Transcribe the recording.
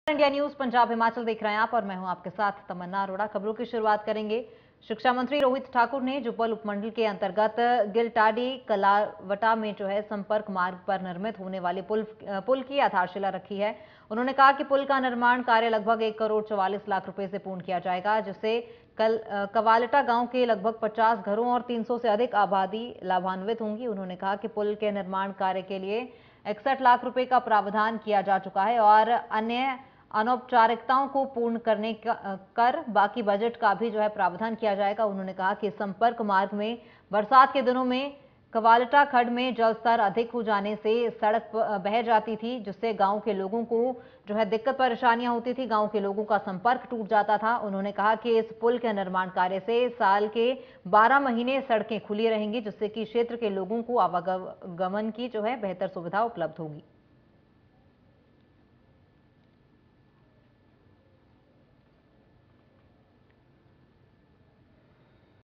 India news Punjab Himachal देख रहे हैं आप और मैं हूं आपके साथ तमन्ना अरोड़ा। खबरों की शुरुआत करेंगे। शिक्षा मंत्री रोहित ठाकुर ने जुब्बल उपमंडल के अंतर्गत गिलटाडी कलावटा में संपर्क मार्ग पर निर्मित होने वाले पुल की आधारशिला रखी है। उन्होंने कहा कि पुल का निर्माण कार्य लगभग 1,44,00,000 रुपए से पूर्ण किया जाएगा, जिससे कवालटा गांव के लगभग 50 घरों और 300 से अधिक आबादी लाभान्वित होंगी। उन्होंने कहा कि पुल के निर्माण कार्य के लिए 61 लाख रुपए का प्रावधान किया जा चुका है और अन्य अनौपचारिकताओं को पूर्ण करने कर बाकी बजट का भी प्रावधान किया जाएगा। उन्होंने कहा कि संपर्क मार्ग में बरसात के दिनों में कवालटा खड्ड में जलस्तर अधिक हो जाने से सड़क बह जाती थी, जिससे गांव के लोगों को दिक्कत परेशानियां होती थी, गांव के लोगों का संपर्क टूट जाता था। उन्होंने कहा कि इस पुल के निर्माण कार्य से साल के 12 महीने सड़कें खुली रहेंगी, जिससे कि क्षेत्र के लोगों को आवागमन की बेहतर सुविधा उपलब्ध होगी।